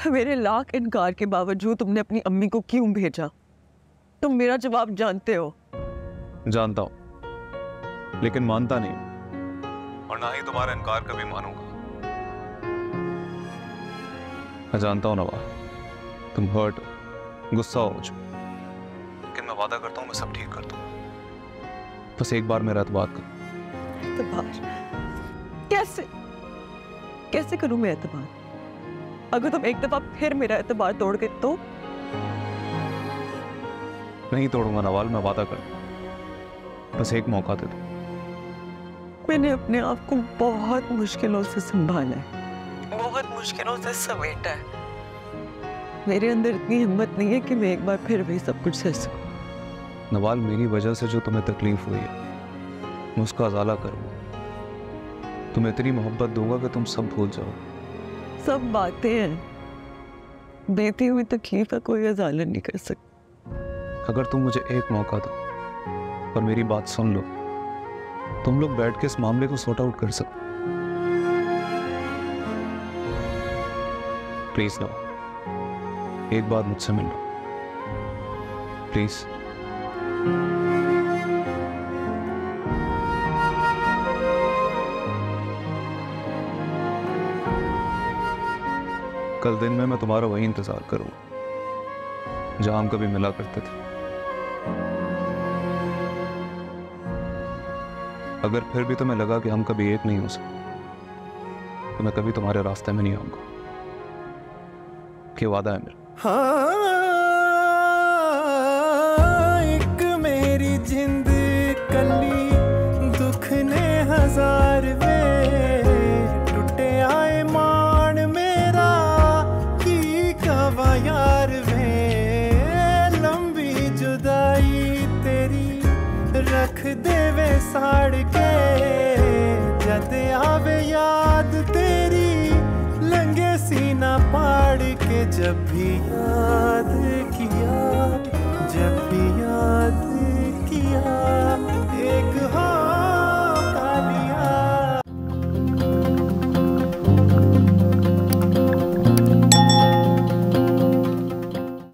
मेरे लाख इनकार के बावजूद तुमने अपनी अम्मी को क्यों भेजा? तुम मेरा जवाब जानते हो। जानता हूं, लेकिन मानता नहीं और ना ही तुम्हारा इनकार कभी मानूंगा। मैं जानता हूं नवा, तुम हर्ट हो, गुस्सा हो मुझ पर, लेकिन मैं वादा करता हूं मैं सब ठीक कर दूंगा। बस एक बार मेरा एतबार करो। एतबार? कैसे करूं मैं एतबार? अगर तुम एक दफा फिर मेरा एतबार तोड़ गए तो? नहीं तोड़ूंगा नवाल, मैं वादा करता हूं। बस एक मौका दे दो। मैंने अपने आप को बहुत मुश्किलों से संभाला है, बहुत मुश्किलों से समेटा है। मेरे अंदर इतनी हिम्मत नहीं है कि मैं एक बार फिर भी सब कुछ सह सकूं। नवाल, मेरी वजह से जो तुम्हें तकलीफ हुई है मैं उसका अजाला करूंगा। तुम्हें इतनी मोहब्बत दूंगा कि तुम सब भूल जाओ। सब बातें हैं, बीती हुई तकलीफ का कोई अजाला नहीं कर सकता। अगर तुम मुझे एक मौका दो और मेरी बात सुन लो, तुम लोग बैठ के इस मामले को सॉर्ट आउट कर सको। प्लीज नो, एक बार मुझसे मिल लो प्लीज। कल दिन में मैं तुम्हारा वही इंतजार करूंगा जहां हम कभी मिला करते थे। अगर फिर भी तुम्हें लगा कि हम कभी एक नहीं हो सकते तो मैं कभी तुम्हारे रास्ते में नहीं आऊंगा। कि वादा है मेरा। हाँ, एक मेरी जिंद कली दुख ने हजार वे टूटे आए मान मेरा की कवा यार वे। लंबी जुदाई तेरी रख देवे साड़ के, जद आवे याद तेरी लंगे सीना पाड़ के, जब भी याद